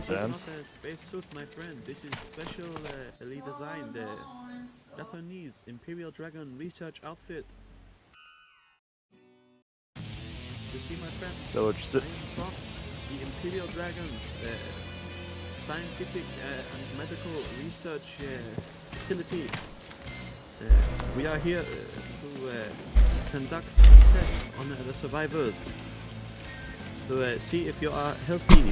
sense. Not a space suit, my friend. This is special elite design, the Japanese Imperial Dragon research outfit. You see, my friend? So it's I am from the Imperial Dragons scientific and medical research facility. We are here to conduct tests on the survivors to see if you are healthy.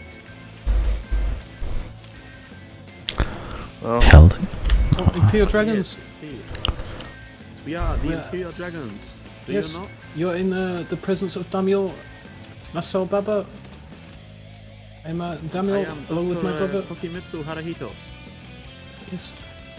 well, Healthy? Oh, Imperial Dragons? Yes, see. We are the Imperial Dragons. Do Yes. you know? You're in the presence of Damiel Masao Baba. I'm Damiel, I am along with my brother. Tokimitsu Harahito. Yes.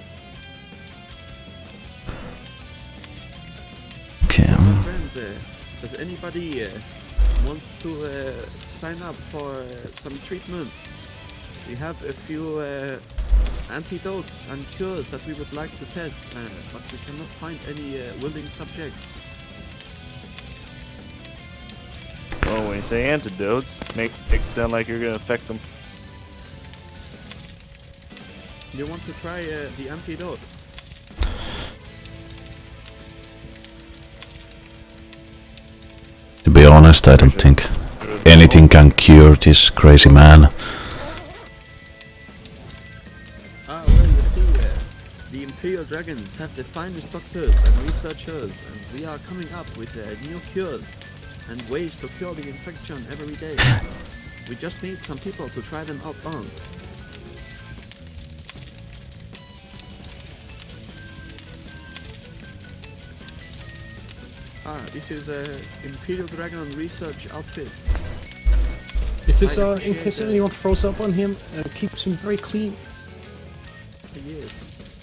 Okay. My friends, does anybody want to sign up for some treatment? We have a few antidotes and cures that we would like to test, but we cannot find any willing subjects. well, when you say antidotes, make it sound like you're gonna affect them. You want to try the antidote? To be honest, I don't think anything can cure this crazy man. Ah, well, you see, the Imperial Dragons have the finest doctors and researchers, and we are coming up with new cures and ways to cure the infection every day. We just need some people to try them out on. Ah, this is a Imperial Dragon research outfit. If this, I in appreciate case that. anyone throws up on him, keeps him very clean. Yes.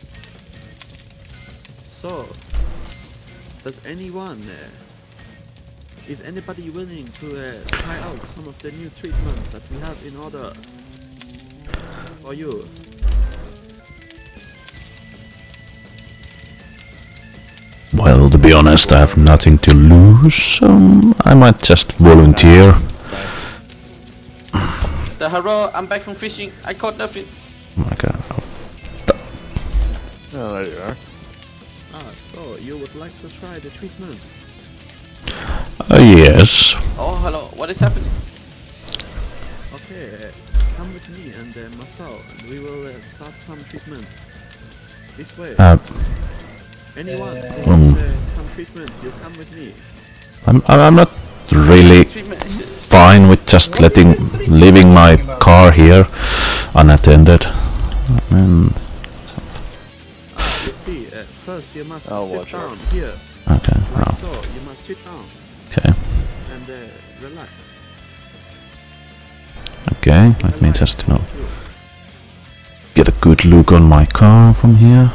So, does anyone, is anybody willing to try out some of the new treatments that we have in order for you? Well, to be honest, I have nothing to lose, so I might just volunteer. The hero, I'm back from fishing. I caught nothing. Oh my god. Oh, there you are. Ah, so you would like to try the treatment? Yes. Oh, hello. What is happening? Okay, come with me and Masao, and we will start some treatment. This way. Anyone who wants some treatment, you come with me. I'm not really Treatment is fine with just leaving my car here unattended. I mean, You see, first you must I'll sit watch out. down here, okay, like well, so. You must sit down okay, and relax. okay. Let me just, get a good look on my car from here.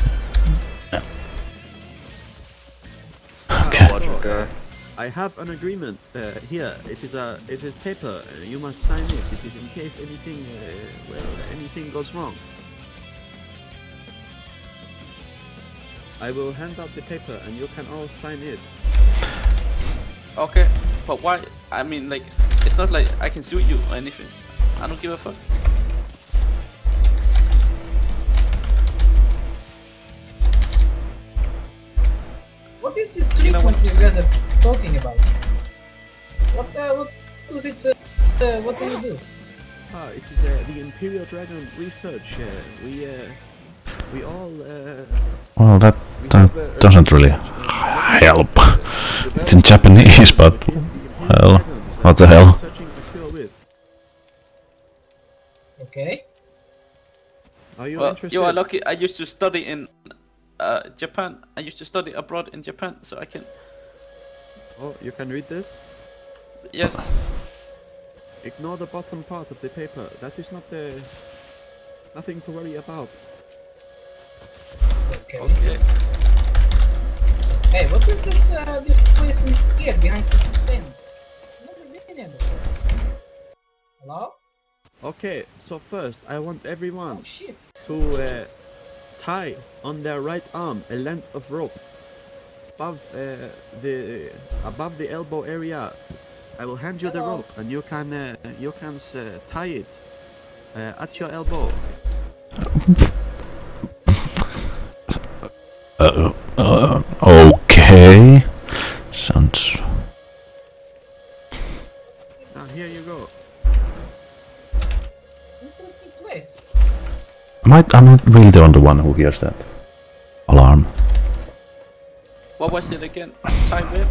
Okay. Watch your car. I have an agreement here. It is paper. You must sign it. It is in case anything, anything goes wrong. I will hand out the paper and you can all sign it. okay, but why? I mean, like, it's not like I can sue you or anything. I don't give a fuck. What is this treatment you guys are talking about? What is it? What do you do? Ah, it is the Imperial Dragon research. We all. Well, that doesn't really help. It's in Japanese, but well, what the hell? Okay. Are you Well, interested? you are lucky. I used to study in Japan. I used to study abroad in Japan, so I can. Oh, you can read this? Yes. Ignore the bottom part of the paper. That is not nothing to worry about. Okay. Okay. Hey, what is this place in here behind the thing? Never been here before. Hello? Okay, so first I want everyone Oh shit. to tie on their right arm a length of rope above the elbow area. I will hand you the rope and you can tie it at your elbow. Okay. Sounds. Here you go. Interesting place. I'm not really the only one who hears that alarm. What was it again? Time whip?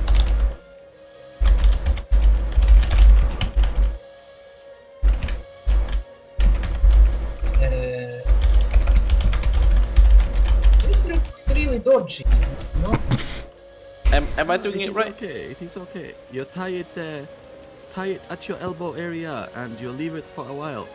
This looks really dodgy, you know? Am I doing it right? Okay, it is okay. You tie it at your elbow area and you leave it for a while.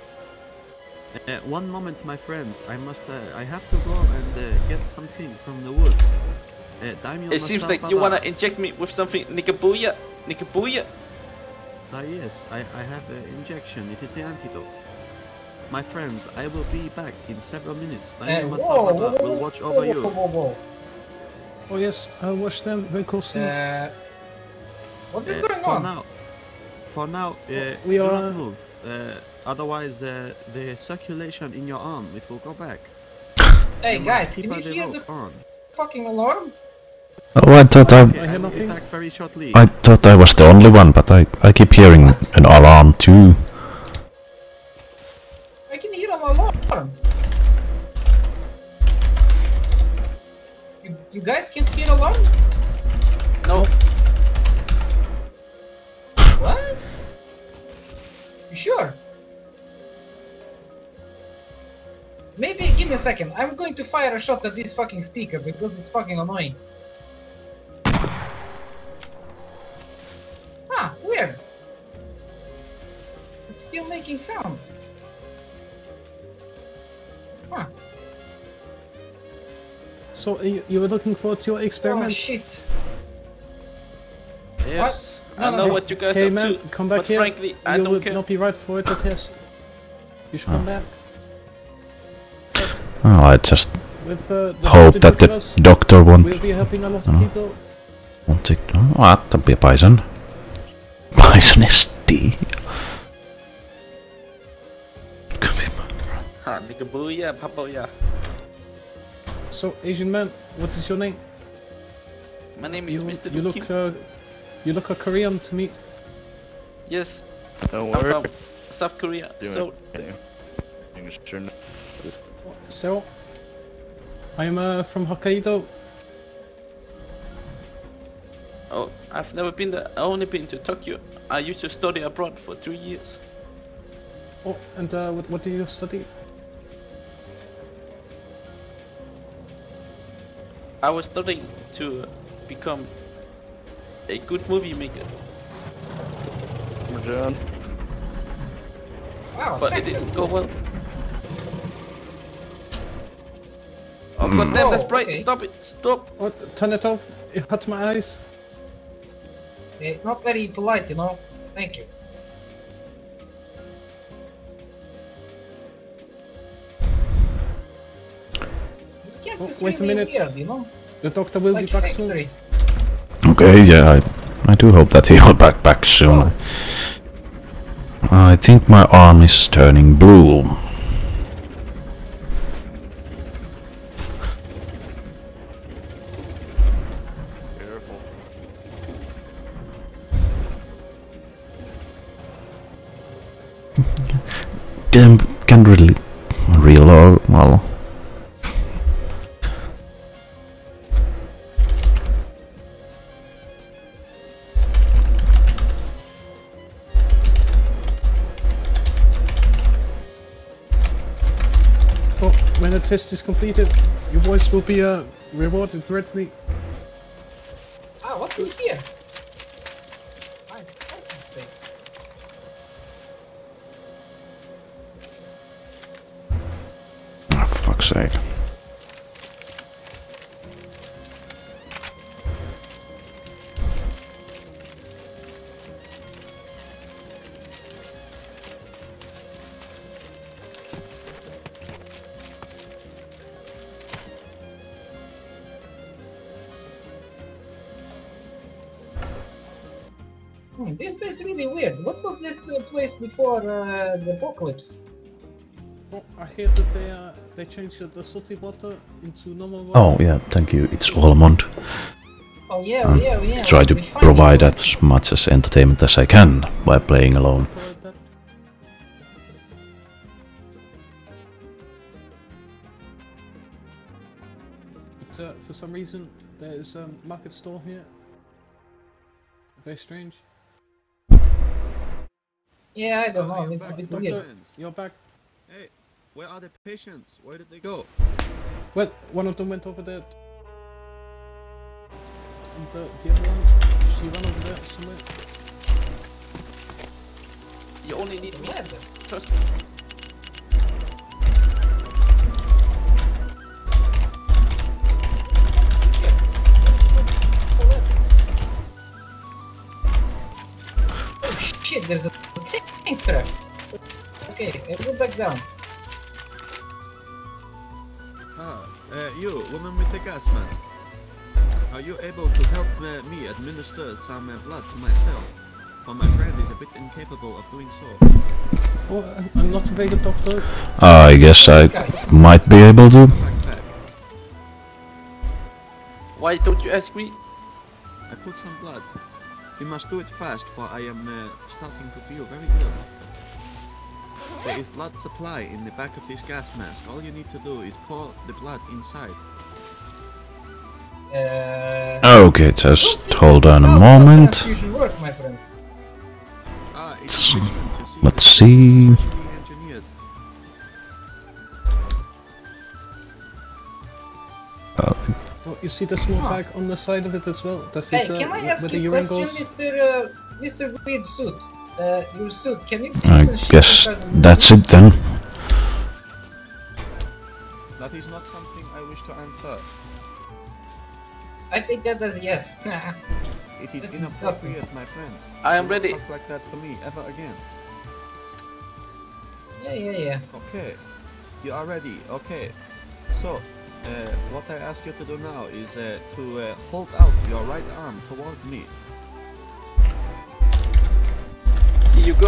One moment, my friends. I have to go and get something from the woods. Daimyo It seems Masao like you Baba. wanna inject me with something. Nikabuya! Nikabuya! Yes, I have an injection. It is the antidote. My friends, I will be back in several minutes. Daimyo Whoa, Masao whoa, Baba whoa, will watch over whoa, you. whoa, whoa. Oh yes, I'll watch them very closely. What is going on? For now, We do are- not move. Otherwise, the circulation in your arm, it will go back. Hey You must guys, keep can you the hear the rope on. fucking alarm? Oh, I thought I I hear will be nothing. back very shortly. I thought I was the only one, but I keep hearing an alarm too. I can hear an alarm. You guys can't hear alarm? No. What? You sure? Maybe give me a second. I'm going to fire a shot at this fucking speaker because it's fucking annoying. Ah, weird. It's still making sound. Huh. So you were looking forward to your Oh experiment? shit. Yes. No, I no, know no. what you guys Hey are man, up to. come back but here. frankly, I you don't would care. not be right for the test. You should come back Oh, I just with the hope that the doctors. doctor won't We'll be helping a lot of No. people. take. Oh, that'd be a bison. Bison is steel. Could be. Ha, Nikabuya, Papoya. So Asian man, what is your name? My name is Mr. You Luki. look you look a Korean to me. Yes, Don't I'm worry. from South Korea. Doing So, it. English turn. So I'm from Hokkaido. oh, I've never been there. I only been to Tokyo. I used to study abroad for 3 years. Oh, and what do you study? I was studying to become a good movie maker, John. Wow, but it thank didn't you. go well. Oh god damn, that's Oh, bright! okay. Stop it! Stop! Oh, turn it off. It hurts my eyes. Not very polite, you know. Thank you. This camp Oh, is wait a really minute. weird, you know. The doctor will Like be back soon. factory. Okay, yeah, I do hope that he will back soon. I think my arm is turning blue. Careful. Damn, can't really reload. Well, Oh, when the test is completed, your voice will be rewarded greatly. Ah, what's in here? Ah, it's parking space. oh, fuck's sake. This place is really weird. What was this place before the apocalypse? Oh, I hear that they changed the salty water into normal water. Oh yeah, thank you. It's Almond. Oh yeah, yeah. Try to we find provide it. as much as entertainment as I can by playing alone. Heard that. But, for some reason, there's a market store here. Very strange. Yeah, I don't know. you're It's a back, bit Dr. weird. Enns. You're back. Hey, where are the patients? Where did they go? Well, one of them went over there. And the other one, she ran over there somewhere. You only need me. Leather. Trust me. Oh shit, there's a tank trap. Okay, I go back down. You, woman with the gas mask. Are you able to help me administer some blood to myself? For my friend is a bit incapable of doing so. Oh, I'm not a very good doctor. I guess I might be able to. Backpack. Why don't you ask me? I put some blood. You must do it fast, for I am starting to feel very ill. There is blood supply in the back of this gas mask. All you need to do is pour the blood inside. Okay, just hold on a moment. Transfusion work, my friend. It's Let's- excellent to see let's that see. it's specially engineered. Oh, you see the small Huh. bag on the side of it as well? That Hey, is can I ask where you the a urine question, goes. Mr. Weird Suit? Your suit, can you I please guess inside the- that's it then. That is not something I wish to answer. I take that as yes. It is That's inappropriate, my friend. I am Do not ready. talk like that to me ever again. yeah. Okay, you are ready. Okay, so what I ask you to do now is to hold out your right arm towards me. Here you go.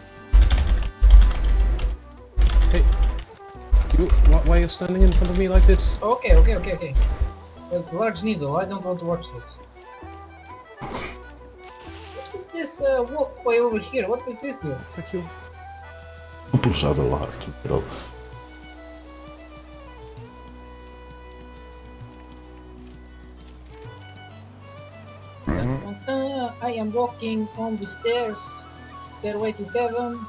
Hey, why are you standing in front of me like this? Okay. Wait, large needle, I don't want to watch this. What is this walkway over here? What does this do? Thank you. Pulsar the large, bro. I am walking on the stairs. Stairway to heaven.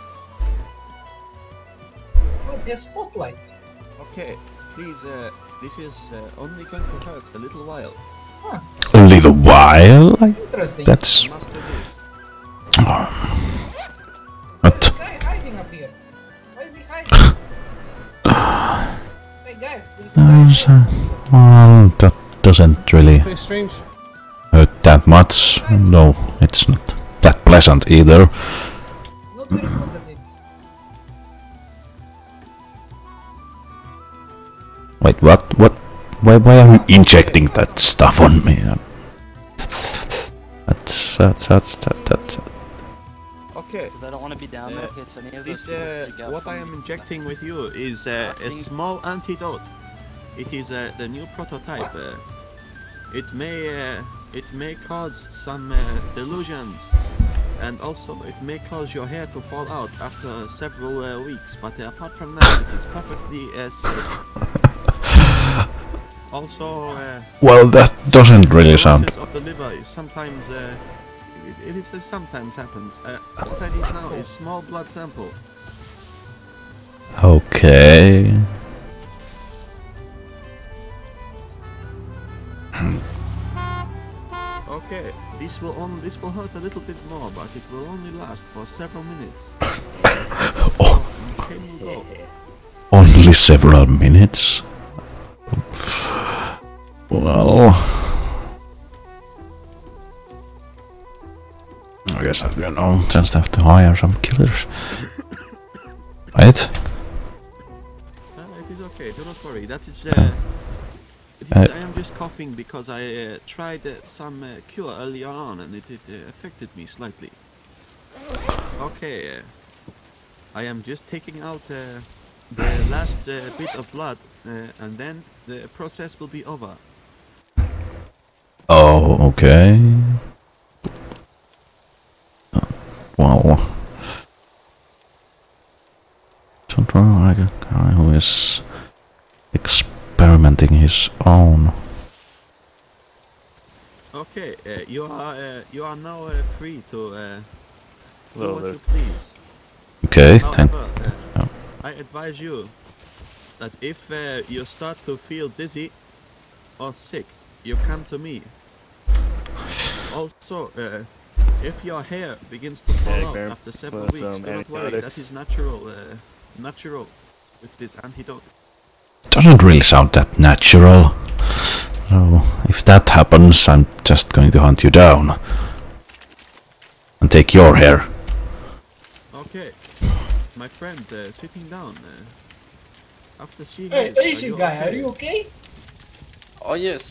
Oh, there's spotlight. Okay, please. This is only going to hurt a little while. A little while? Interesting. That's... I must do this. What? There's a guy hiding up here. Why is he hiding? Hey guys, there's a guy hiding. Well, that doesn't really Very strange. hurt that much. No, it's not that pleasant either. Not very good at it. Wait, what? What? Why are you injecting that stuff on me? That's Okay. Because I don't want to be down there if it's any of This, those. people freak out what from I am me. injecting with you is a small antidote. It is the new prototype. It may cause some delusions, and also it may cause your hair to fall out after several weeks. But apart from that, it is perfectly safe. Also, well, that doesn't really sound. cirrhosis of the liver is sometimes it sometimes happens. What I need now is small blood sample. Okay. Okay, this will hurt a little bit more, but it will only last for several minutes. Oh, Pain will go. only several minutes. Well, I guess I don't know. Just have to hire some killers, right? It is okay. Do not worry. That is. I am just coughing because I tried some cure earlier on and it affected me slightly. Okay. I am just taking out the last bit of blood, and then the process will be over. Oh, okay. Wow. Something like a guy who is experimenting his own. Okay, you are now free to do Well, what there. you please. Okay, thank. However, Yeah. I advise you that if you start to feel dizzy or sick, you come to me. Also, if your hair begins to fall Yeah, out Graham, after several put weeks, some do not worry, that antibiotics. is natural, natural with this antidote. Doesn't really sound that natural. So if that happens, I'm just going to hunt you down and take your hair. Okay, my friend, sitting down. After seeing Hey, this, Asian guy, are you okay? Oh yes.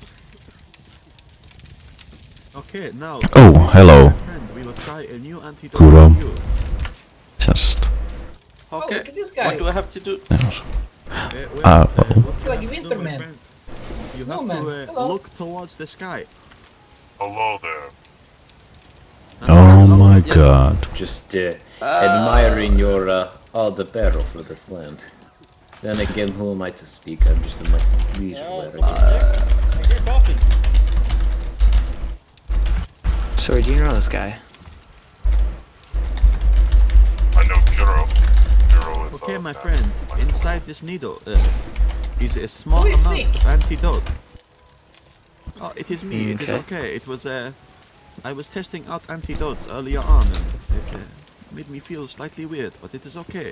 Okay, now. Oh, hello. My friend, we will try a new antidote Kuro. for you. Just. Okay. look at this guy. What do I have to do? Yes. Well, well. what It's like you a have to do, winter my man. friend, you Snowman. have to Hello. look towards the sky. Hello there. Oh my Yes. god. Just admiring your the barrel for this land. Then again, who am I to speak? I'm just a leisure Sorry, do you know this guy? I know Kuro. Kuro is Okay, my guy. friend, inside this needle is a small Who is amount sick? of antidote. Oh, it is me. It is Okay. okay. It was I was testing out antidotes earlier on, and it made me feel slightly weird, but it is okay.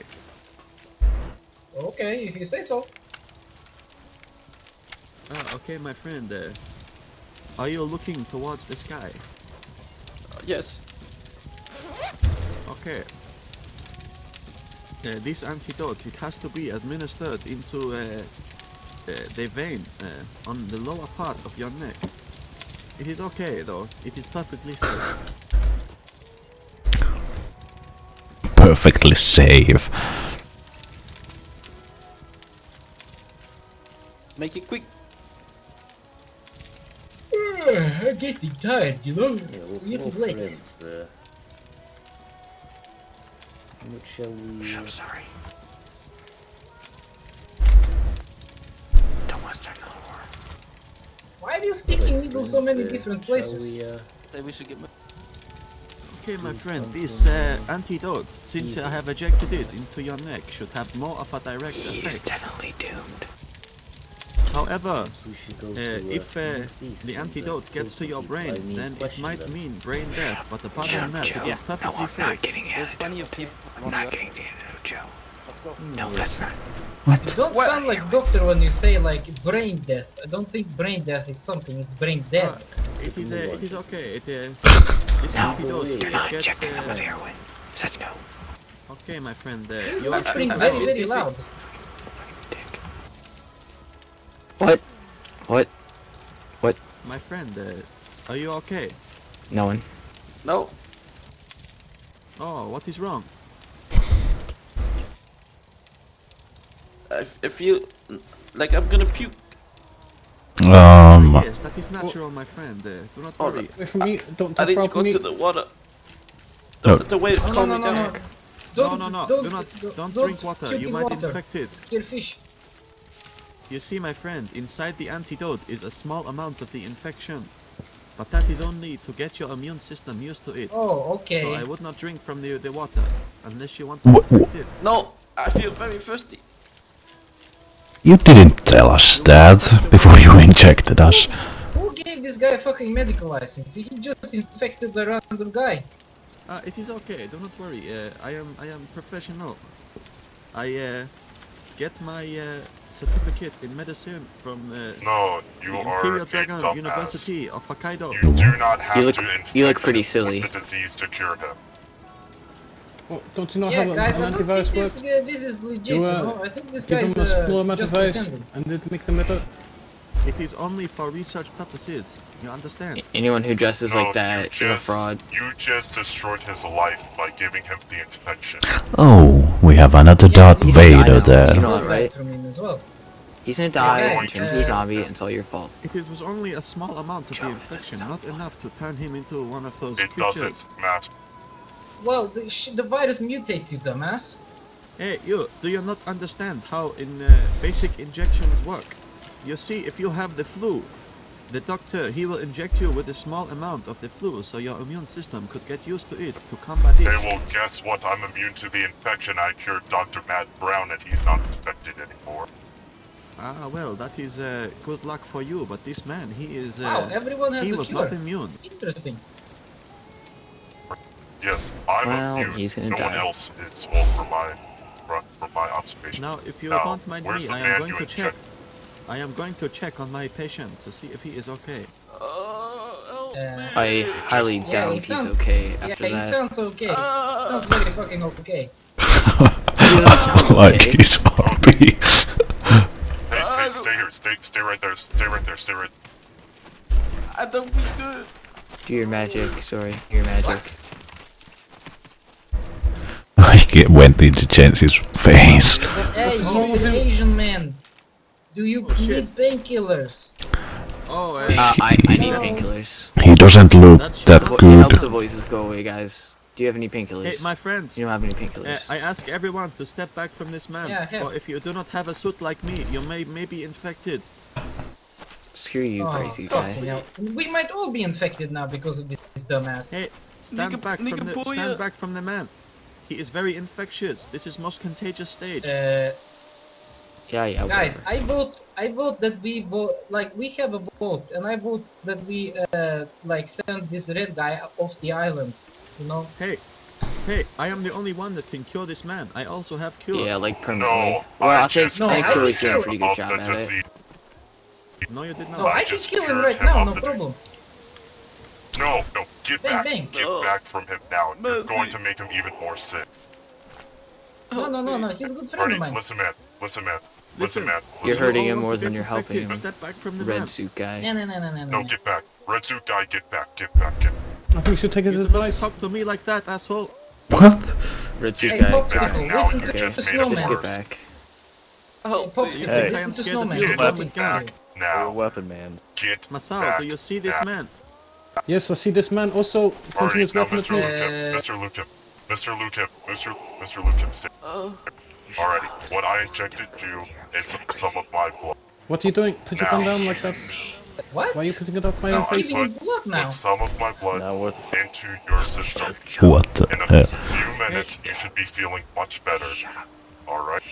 Okay, if you say so. Okay, my friend, are you looking towards the sky? Yes. Okay. This antidote, it has to be administered into the vein on the lower part of your neck. It is okay though, it is perfectly safe. Perfectly safe. Make it quick. I'm getting tired, you know? Yeah, Getting late. friends, what shall we... I'm sorry. Don't want to start another war. Why are you sticking needles so many different places? Say we should get. Okay, my Do friend, something this like antidote, since I evil. have ejected it into your neck, should have more of a direct He's effect. definitely doomed. However, we should go if the antidote gets to your brain, then it might mean brain death, but apart from that, it is No, perfectly I'm safe. not getting the There's plenty antidote. of people. I'm not getting the antidote, Joe. Let's go. No, that's not. You don't sound like doctor when you say like brain death. I don't think brain death is something, it's brain dead. It is okay. This No, antidote do not gets. inject him with heroin. Says no. Okay, my friend, He's you whispering I very, feel very dizzy. loud. Dick. What? What? my friend, are you okay? No one. No. Oh, what is wrong? I feel like I'm gonna puke. Yes, that is natural, my friend. Do not Oh, worry. Away from me, don't I talk need far to from go me. to the water. No. The waves No, calm no, me no, down. no. No, don't drink water. You might infect it. Scare fish. You see, my friend, inside the antidote is a small amount of the infection. But that is only to get your immune system used to it. Oh, So I okay. would not drink from the water, unless you want to infect it. No, I feel very thirsty. You didn't tell us that before you injected us. Who gave this guy a fucking medical license? He just infected a random guy. It is okay, do not worry. I am professional. I get my certificate in medicine from No, you the are Imperial a Dragon dumbass. University of Hokkaido. You do not have You look- to infect you look pretty him silly. with the disease to cure him. Well, don't you know Yeah, how guys, I an don't antivirus think works? this is legit, You, you know? I think this Give guy's them a small amount of just ice pretending. and then make them better. It is only for research purposes. You understand? Anyone who dresses No, like that is a fraud. You just destroyed his life by giving him the infection. Oh, We have another Darth He's gonna die Vader now. there. You know that, right? From him as well. He's gonna die guys, and turn into a zombie. It's all your fault. It was only a small amount of the infection, not enough to turn him into one of those It creatures. doesn't matter. Well, the virus mutates, you dumbass. Hey, you, do you not understand how basic injections work? You see, if you have the flu, the doctor, he will inject you with a small amount of the flu, so your immune system could get used to it, to combat it. Hey, well, guess what? I'm immune to the infection. I cured Dr. Matt Brown and he's not infected anymore. Ah, well, that is good luck for you, but this man, he is... Wow, everyone has he a was cure. not immune. Interesting. Yes, I'm Well, immune. he's gonna no one die. else is, well, from my observation. Now, if you Now, don't mind where's me, the I man am going you to check. inject- I am going to check on my patient to see if he is okay. I highly Yeah, doubt he he's sounds- okay Yeah, after he that. sounds okay. Sounds very fucking okay. Like he's happy. Hey, stay here. Stay right there. Stay right there. Stay right. I don't be good. Do your magic, sorry. Your magic. He went into Jensen's face. Hey, he's Oh, an Asian man. Do you need painkillers? Oh, I need No. painkillers. He doesn't look that It helps the good. voices go away, guys. Do you have any painkillers? hey, my friends. You don't have any painkillers. I ask everyone to step back from this man, Yeah, yeah. or if you do not have a suit like me, you may be infected. Screw you, crazy fucking guy. hell. We might all be infected now because of this dumbass. Hey, stand back from nigga the boy, stand back from the man. He is very infectious. This is most contagious stage. Yeah, Guys, whatever. I vote that we vote, like, we have a vote, and I vote that we, like, send this red guy off the island, you know? Hey, I am the only one that can cure this man. I also have cure. Yeah, like permanently. No, Well, I I think just No, thanks I for think doing a you- pretty good of job the at it. disease. No, you did not. No, I can just kill him cured right him now, of no the problem. No, get Bang, back. bang. Get No. back from him now. You're Mercy. going to make him even more sick. No, he's a good friend Alright, of mine. listen, man. Listen, man. Listen, Listen, man. You're Listen, hurting You him all more want to than get you're helping infected. him. Step back from the Red man. suit guy. No. No, get back. Red suit guy, get back. Get back. Get I think we should take his You do not advice. talk to me like that, asshole. What? Red suit Hey, guy. Popsicle, back now. listen You to just the made it snowman. Just worse. get back. Hey, Help Popsicle, me. Hey. I listen am to scared of Snowman. you. Get Stop Snowman. it, guy. back You're a now. weapon man. Get Masao, back. do you see this now. man? Yes, I see this man also pointing Alright, his now weapon at Mr. me. Lukim. Mr. Lukim. Mr. Lukim. Mr. Lukim, stay. Alrighty, what I injected you is some of my blood. What are you doing? Put your gun down like that. What? Why are you putting it up my No, own I face? Giving him blood now. Put some of my blood Not worth it. into your system. What the In a hell? few minutes, you should be feeling much better. Alright?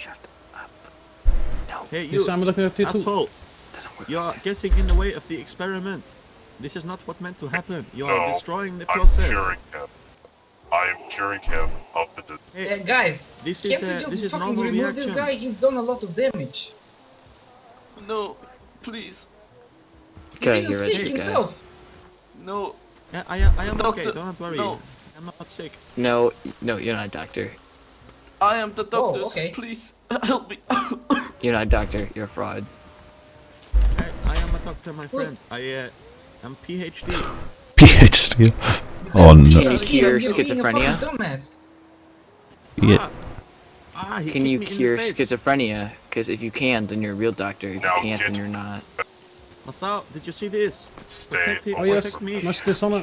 Hey, you, Yes, I'm looking at you too. asshole. You are getting in the way of the experiment. This is not what meant to happen. You are No, destroying the I'm process. curing him. I am curing him of the disease. Hey, Guys, this can't we is just fucking normal remove this reaction. guy? He's done a lot of damage. No, please. He's Okay, even you're sick right, guy. himself. No. Yeah, I am okay. Doctor, Don't worry. no. I'm not sick. No, you're not a doctor. I am the doctor. okay. Please help me. You're not a doctor. You're a fraud. I am a doctor, my friend. I am PhD. PhD? Oh no. Can you cure You're being a schizophrenia? fucking dumbass. Yeah. He Can kicked you me in the cure face. schizophrenia? Because if you can, then you're a real doctor. If you Now can't, then get- you're not. Masao, did you see this? Stay Protect him. Oh away yes, from me. must dishonor.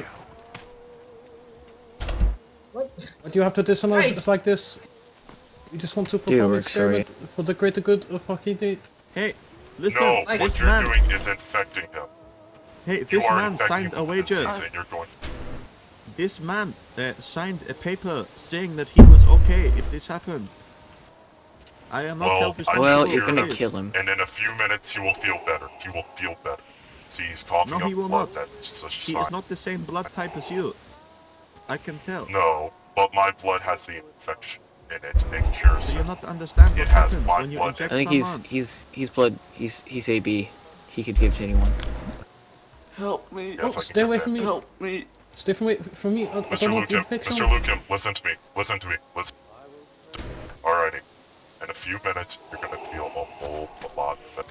What? But you have to dishonor Guys. us like this. You just want to Dude, perform we're an experiment for the greater good of Hakiti. Hey, listen. No, Like- what this you're man. doing is infecting him. Hey, You this are man infecting signed him a with the wager. disease and you're going. This man signed a paper saying that he was okay if this happened. I am not Well, held I responsible. Well, just you're for gonna this. kill him. And in a few minutes, he will feel better. He will feel better. See, he's coughing No, up he will blood. not. That's such He sign. is not the same blood type as you. I can tell. No, but my blood has the infection in it and cures Do you him. not understand what It has happens my when you blood. inject I think someone? he's blood. He's AB. He could give to anyone. Help me. Yes, I can Stay get away that. from me. Help me. Stay from me. I don't Mr. want the Lukim, infection. Mr. Lukim, listen to me. Listen to me. Listen. Alrighty. In a few minutes, you're gonna feel a whole lot better.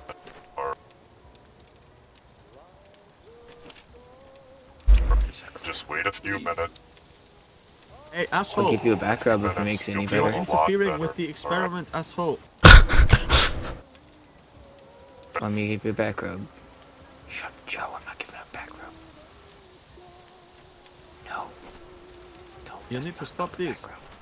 Just wait a few Please. minutes. Hey, I'll asshole! give you a back rub if it makes it any You're better. interfering with the experiment, asshole. Let me give you a back rub. Shut up, Joe. I'm not giving a back rub. No. No. You need to stop this.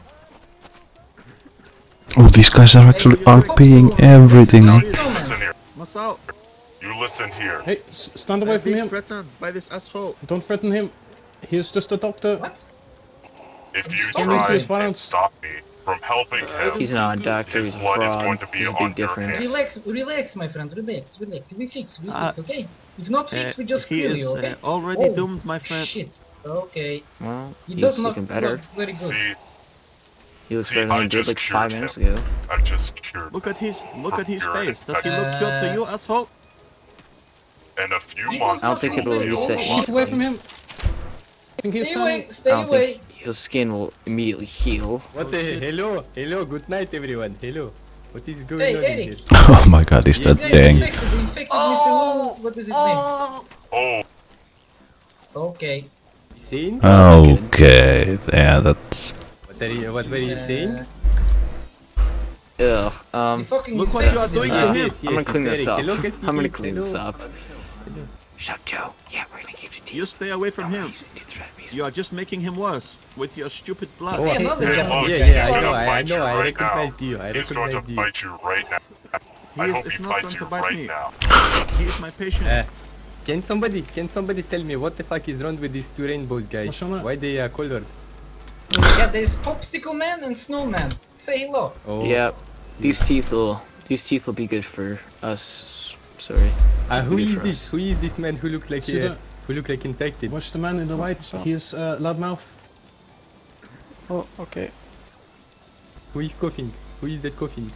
Oh, these guys are actually RPing everything. Listen here. What's out? You listen here. Hey, stand away from him. Threatened by this asshole. Don't threaten him. He's just a doctor. What? If you Don't try use and violence. stop me from helping him, He's not a doctor, his he's a blood is going fraud. to be There's a on big your difference. hands. Relax, my friend, relax. We fix, okay? If not fix, we just He kill is you, okay? already Oh, doomed, my friend. Shit, okay. Well, He he's does not looking better. look very good. See, He looks See, better than I he did just like 5 cured minutes him. ago. I've just cured Look at his You're face. Does he infected. look cute to you, asshole? in a few He months. does I don't think it will you'll reset. feel Keep away from him. I think he's Stay standing. away, stay I don't away. think his skin will immediately heal. What the hello, good night everyone, hello. What is going Hey, on Eric. here? Oh my god, is that This guy is dang? infected Mr. Wu. What is his name? Oh, Okay. Saying? Okay, yeah, that's... What were you saying? Ugh, He fucking Look what you are infected doing this to guy. him. I'm gonna clean it's this Eric. up. Hello, I'm Cassidy. gonna clean this Hello. up. Shut up, Joe. Yeah, we're gonna keep the You stay away from him. You are just making him worse with your stupid blood. Oh, Hey, hey, another hey, Japanese look, guy. yeah, he's I gonna know, I bite you know, I right recognize now. you, I He's going to recognize you. bite you right now. I He hope is he not bites going you to bite right me. now. He is my patient. Can somebody tell me what the fuck is wrong with these two rainbows, guys? What's wrong? Why they are colored? Yeah, there's Popsicle Man and Snowman. Say hello. Oh, Yeah, these teeth will be good for us. Sorry. who Good is for this? us. Who is this man who looks like See the- infected? Watch the man in the white. He's loudmouth. Oh, okay. Who is coughing? Who is that coughing?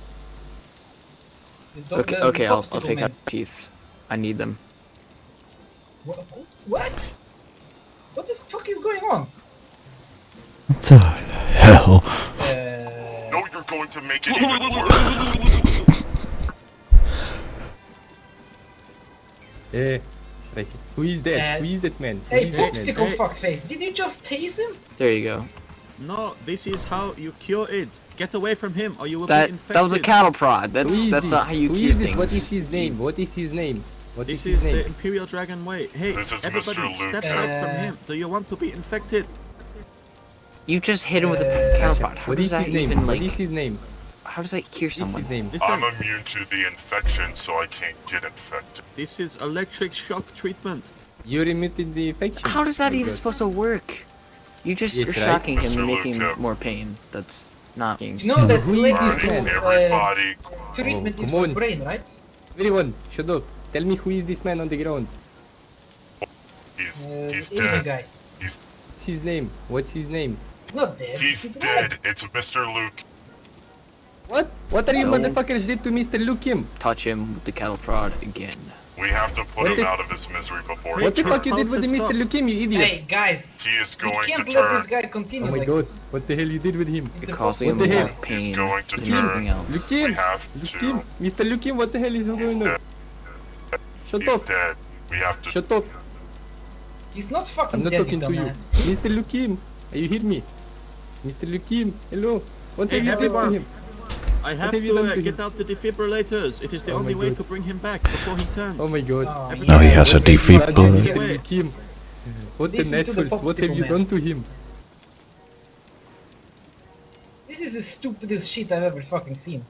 The Okay, I'll Popsicle take Man. out the teeth. I need them. What? What the fuck is going on? What the hell? No, you're going to make it even worse. Tracy. Who is that? Who is that man? Who Hey, is that man? Popsicle fuckface, did you just tase him? There you go. No, this is how you cure it. Get away from him, or you will be That infected. was a cattle prod. That's Who is that's this? not how you Who cure is this? things. What is his name? What is his name? What This is his is the name? Imperial Dragon way. Hey, This is everybody, Mr. step Luke. back from him. Do you want to be infected? You just hit him with a cattle prod. How What does is that his name? even What like? is his name? How does that cure What is someone? his name? Listen, I'm immune to the infection, so I can't get infected. this is electric shock treatment. You're immune to the infection. How does that Oh, even God. supposed to work? You just Yes, are right. shocking him Mr. and making Luke, more pain. That's not. You know that Who is this electrical man? Everybody, treatment Oh, is come for on. brain, right? Everyone, shut up. Tell me who is this man on the ground? he's Asian dead. guy. What's his name? What's his name? He's not dead. He's alive. dead. It's Mr. Luke. What? What are you No. motherfuckers did to Mr. Lukim? Touch him with the cattle prod again. We have to put What him the- out of his misery before What the he fuck you turns. did with the Pulse Mr. has Lukim, you idiot? Hey guys, He is we going to can't let turn. this guy continue Oh my like god, this. what the hell you did with him? He's You're the causing him What the more hell? He's pain going to than turn. anything else. We Lukim! have Lukim! to. Mr. Lukim, what the hell is He's going on? dead. Shut He's up! dead. We have to. Shut up! He's not fucking I'm not dead, talking to you. dumbass. Mr. Lukim! You hear me? Mr. Lukim, hello! What Hey, have you did to everyone. him? I have have you to done to get him? out the defibrillators. It is the Oh only my way God. to bring him back before he turns. Oh my god. Oh, Now he has a What have you done to defibrillator. Mr. Lukim? What Listen an to the assholes, what have Popsicle you Man. done to him? This is the stupidest shit I've ever fucking seen.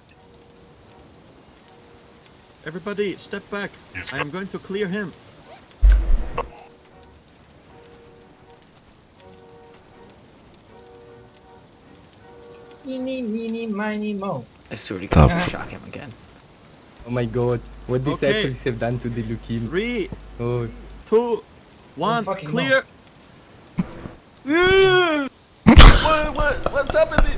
Everybody, step back. He's I am going to clear him. Meeny, meeny, miny, mo. I swear to Tough. God, shock him again. Oh my god, what these Okay. assholes have done to the Lukim. 3, Oh, 2, 1, fucking clear. What's happening?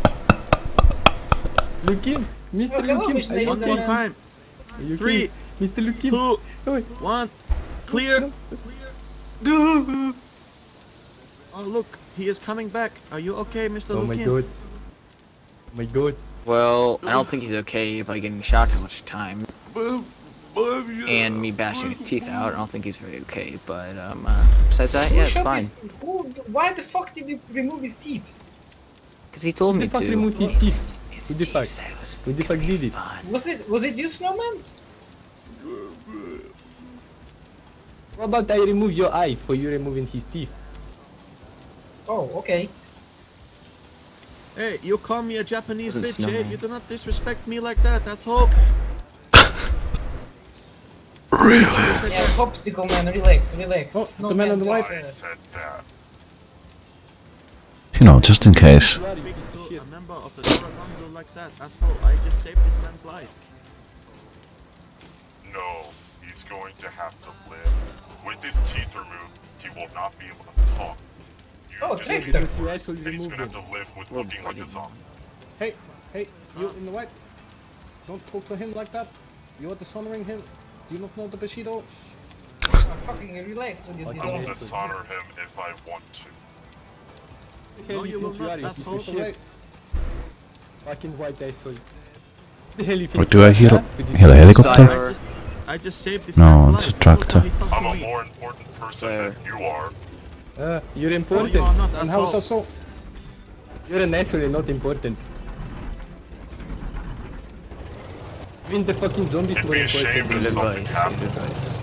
Lukim! Mr. Oh, hello, Lukim! Mr. Are you One Mr. more okay? time. Are you 3, okay? Mr. Lukim! 2, Oh, 1, clear. Oh look, he is coming back. Are you okay, Mr. oh my Lukin? god. Oh my god. Well, I don't think he's okay by getting shocked so much time. And me bashing his teeth out, I don't think he's very okay. But besides that, yeah, it's Shut fine. Why the fuck did you remove his teeth? Because he told me Who the fuck to. removed his teeth? Who the fuck? Who the fuck did it? Was it you, Snowman? How about I remove your eye for you removing his teeth? Oh, okay. Hey, you call me a Japanese Doesn't bitch, smell eh? nice. You do not disrespect me like that, asshole. Really? Yeah, Popsicle Man, relax, relax. Oh, the man on the Snowman, white. I said that. You know, just in case. Speak to a member of the Council like that, asshole. I just saved this man's life. No, he's going to have to live. With his teeth removed, he will not be able to talk. You Oh, just Tractor. Because you asshole and he's removed gonna him. have to live with looking like a zombie. Hey, you in the white. Don't talk to him like that. You are dishonoring him. Do you not know the Bushido? Fucking relax with your Okay. I will dishonesty. dishonor him if I want to. The hell No, you you will think you not, are, you piece asshole. of The shit? white. Fucking white asshole. The hell you think What do you I are, hear? huh? With this Hear a fucking helicopter? I just saved this No, man's it's a life. tractor. Don't tell me I'm a fuck me. more important person than you are. You're No, important. you are not, And how is that asshole. so? You're an asshole and not important. Even the fucking zombies It'd more be a important. shame than if you. something happened.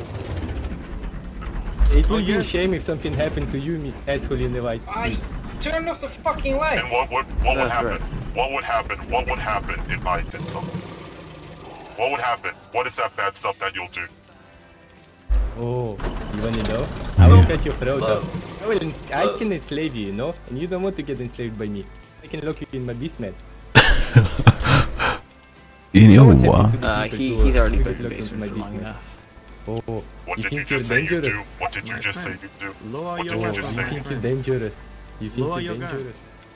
It will be a yes. shame if something happened to you, me asshole in the white. I turn off the fucking light. And what would That's happen? right. What would happen? What would happen if I did something? What would happen? What is that bad stuff that you'll do? Oh, you wanna know? I Yeah. will cut your throat out. I can enslave you, you know? And you don't want to get enslaved by me. I can lock you in my basement. You know know what happens what? to the people who He's already who been get in the locked into basement my for long basement? enough. Oh, What you did you think you're just say you dangerous? do? What did you My just say friend. you do? Lower What your did you Oh, just you say? think you're dangerous. You think Lower you're your gun. dangerous.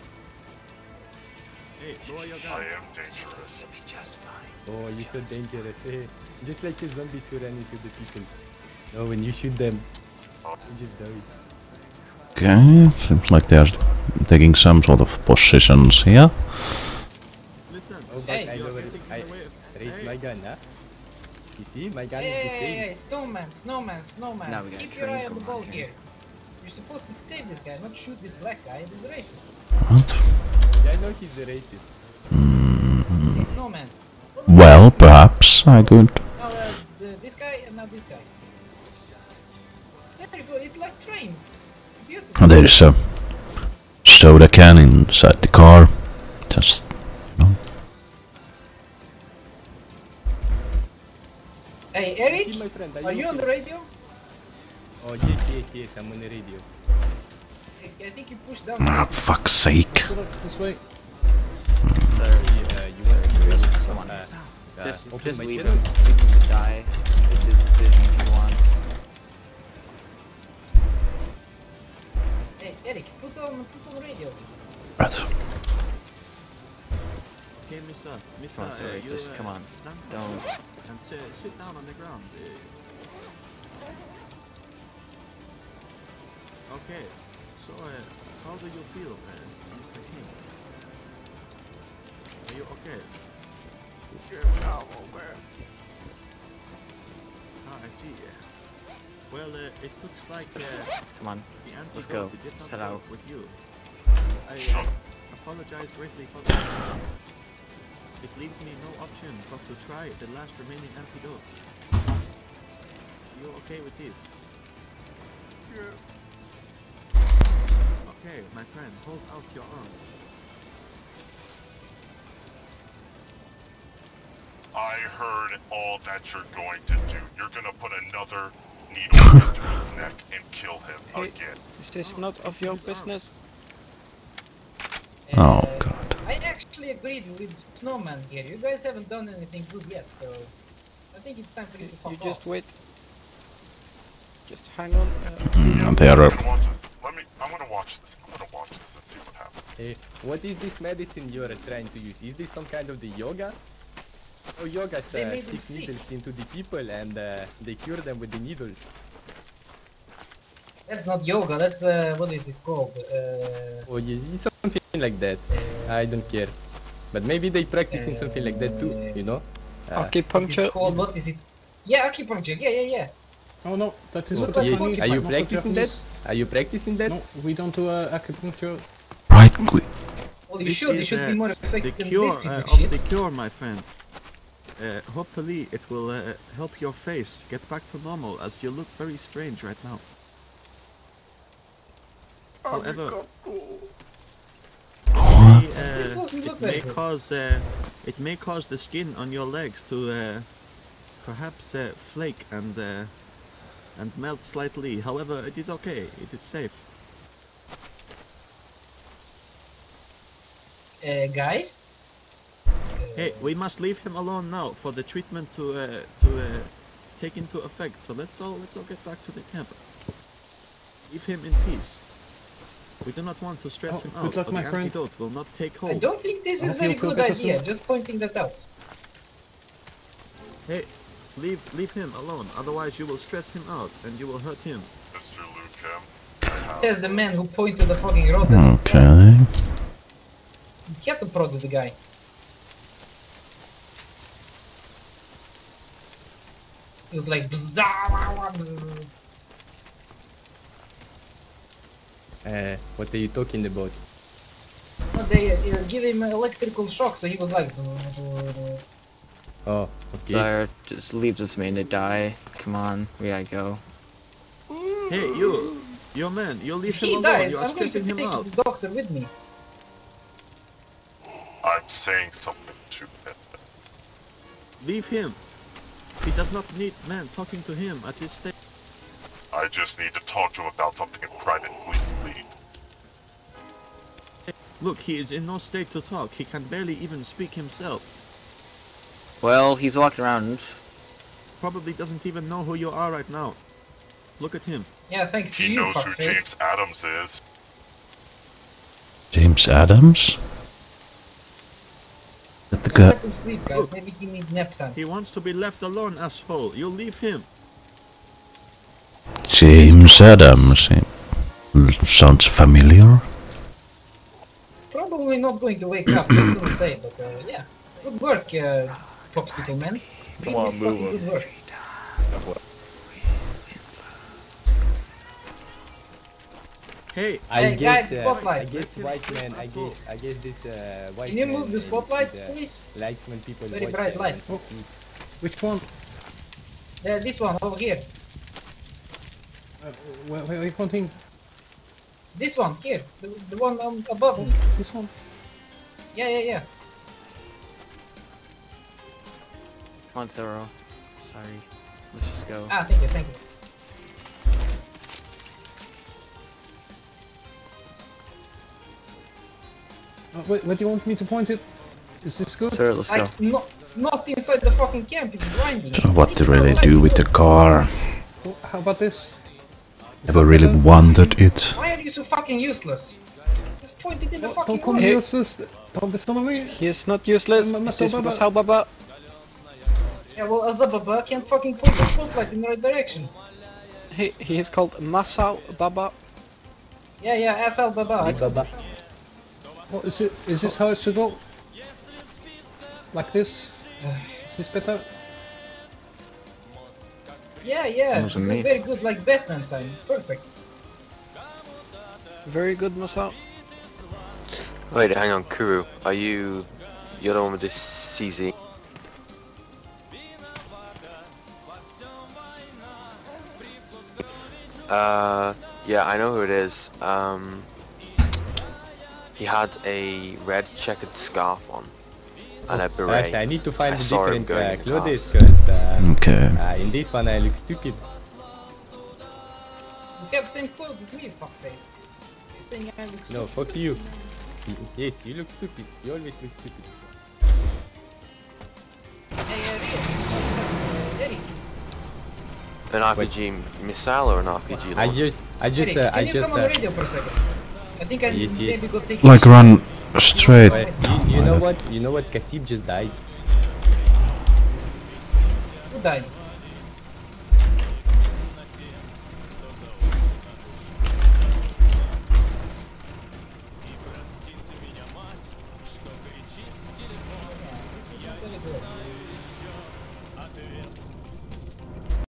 Hey, lower your I gun. am dangerous. Oh, you're so dangerous. Eh? Just like the zombies who ran into the people. No, when you shoot them, you just die. Okay, seems like they're taking some sort of positions here. Listen. Oh, but Hey, I you're know what getting I in the way of- raised Hey. my gun, huh? You see, my gun Hey, is the hey, same. hey, Snowman, Snowman, Snowman. Now we got Keep your train eye on the going ball on here. here. You're supposed to save this guy, not shoot this black guy. This is racist. What? Yeah, I know he's a racist. Hey, Snowman. Well, perhaps I could. Now, this guy and now this guy. There you go, it's like train. Beautiful. There is a soda can inside the car. Just, you know. Hey, Eric, See, my friend, are you on the radio? Oh, yes, I'm on the radio. I think you pushed down. Ah, fuck's sake. Get up this way. You want to Come on. open Just my leave channel? him. Leave him to die. It's his decision if he wants. Hey, Eric, put on the radio. Right. Okay, Mister. Come on, sorry, you just come on. stand Don't. and sit down on the ground. Okay. So, how do you feel, Mr. King? Are you okay? Ah, I see. Well, it looks like Come on. the Let's go. antidote did not Set work out. with you. I apologize greatly for that. It leaves me no option but to try the last remaining antidote. You okay with this? Okay, my friend, hold out your arm. I heard all that you're going to do. You're gonna put another needle into his neck and kill him again. This is not of your business. Oh, God. I actually agreed with Snowman here. You guys haven't done anything good yet, so I think it's time for you to fuck You off. just wait. Just hang on. They are. I'm gonna watch this. I'm gonna watch this. I'm gonna watch this and see what happens. Hey, what is this medicine you're trying to use? Is this some kind of the yoga? Oh, yogas They made them stick sick. needles into the people and they cure them with the needles. That's not yoga, that's what is it called? Oh, yes, it's something like that. I don't care. But maybe they practicing something like that too, you know? What is it called? What is it? Yeah, acupuncture. Yeah. Oh no, that is Oh, what the yes. Chinese Are you not the practicing that? Japanese. Are you practicing that? No, we don't do acupuncture. Right, Well, you This should. You is, should be more the effective than cure this piece of of shit. the cure, my friend. Hopefully it will help your face get back to normal, as you look very strange right now. However, This doesn't look very good. it may cause the skin on your legs to perhaps flake and melt slightly. However, it is okay. It is safe. Guys? Hey, we must leave him alone now for the treatment to take into effect. So let's all get back to the camp. Leave him in peace. We do not want to stress him out. Good luck, or my the friend. antidote will not take hold. I don't think this is hope very you'll feel good better idea. soon. Just pointing that out. Hey, leave him alone. Otherwise, you will stress him out and you will hurt him. Mr. Lukem. Says the man who pointed the fucking rod at his face. Okay. He had to prod the guy. He was like, bzz, bzz. What are you talking about? Well, they give him electrical shock, so he was like. Bzz, bzz, bzz. Oh, okay. Sire, just leave this man to die. Come on, we gotta go. Hey, your man, you leave If him he alone. dies, You are I'm going to stressing him take out. the doctor with me. I'm saying something to him. Leave him. He does not need man talking to him at this stage. I just need to talk to him about something in private. Please leave. Look, he is in no state to talk. He can barely even speak himself. Well, he's walking around. Probably doesn't even know who you are right now. Look at him. Yeah, thanks to He you, knows who fuckface. James Adams is. James Adams? That the Yeah, guy. let him sleep, guys. Look. Maybe he needs nap time. He wants to be left alone, asshole. You leave him. James Adams. Sounds familiar. Probably not going to wake up, just gonna say, but yeah. Good work, Popsicle Man. Come on, Really move fucking him. good work. Hey, Hey, guys, spotlight. I guess white man. I guess this white. Can you man, move the spotlight, please? Likes when people Very watch bright them light. and sleep. Which one? This one, over here. Where are you pointing? This one, here. The one above me. This one? Yeah. Come on, Zero. Sorry. Let's just go. Ah, thank you. Wait, where do you want me to point it? Is this good? Sir, let's go. Like, not inside the fucking camp, it's grinding. Don't know what to really do with the car. Oh, how about this? Never really wanted it. Why are you so fucking useless? Just point it in the fucking Don't call me corner. useless. Don't dishonor me. He is not useless. Masao It is Baba. Masao Baba. Yeah, well, Azababa can't fucking point the spotlight in the right direction. He is called Masao Baba. Yeah, Asal Baba. Baba. Oh, is this how it should go? Like this? Is this better? Yeah, Wasn't me. very good, like Batman sign. Perfect. Very good, Masao. Wait, hang on, Kuru. Are you're the one with this CZ? Yeah, I know who it is. He had a red checkered scarf on and a beret. Actually, I need to find the saw him different going in the clothes car. because Okay. in this one I look stupid. You have same clothes as me, fuckface. You're saying I look No, stupid. fuck you. Yes, you look stupid. You always look stupid. Hey, Eric. An RPG missile or an RPG I launch? just, Eric, can you come on the radio for a second? I think I Yes, maybe go take Like a shit. run straight. you know what? You know what? Kasib just died. Who died?